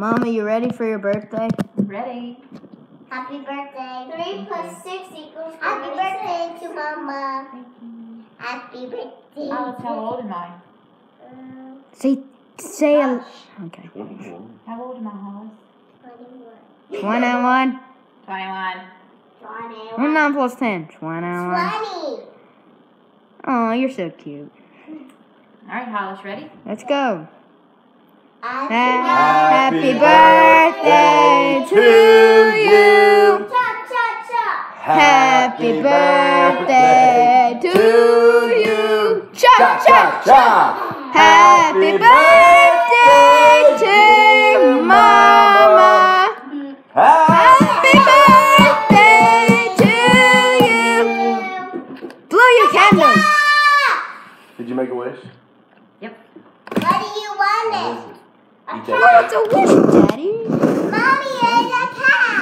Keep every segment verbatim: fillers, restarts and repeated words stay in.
Mama, you ready for your birthday? Ready. Happy birthday. Three plus six equals Happy birthday to Mama. Thank you. Happy birthday. Alex, how old am I? Um, Say, say, a, okay. How old am I, Hollis? twenty-one. twenty-one. twenty-one. twenty-one. twenty-nine plus ten. twenty-one. twenty. Oh, you're so cute. All right, Hollis, ready? Let's go. Happy Happy birthday to you. Cha cha cha. Happy birthday to you. Cha cha cha. Happy birthday to Mama. Happy birthday to you. Blow your candles. Did you make a wish? Yep. What do you want What it? is it? A Eat cat. that It's a wish, Daddy. Mommy is a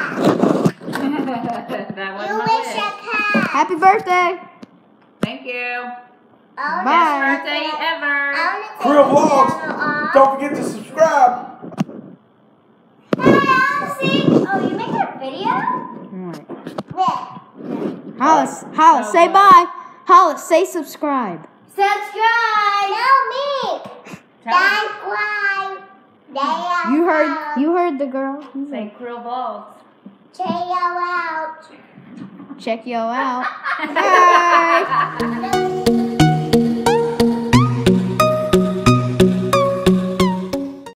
cat. That was You my wish wish. a cat. Happy birthday. Thank you. Oh, Bye. Best birthday ever. I want to Krill take the Vlogs. piano off. Don't forget to subscribe. Hey, Elsie. Oh, you make a video? Alright. Yeah. Hollis, Hollis, So say good. bye. Hollis, say subscribe. Subscribe. No, me. Tell me. Subscribe. They You heard, are you heard the girl. Say Krill Vlogs. Check you out. Check yo out. Bye. Bye.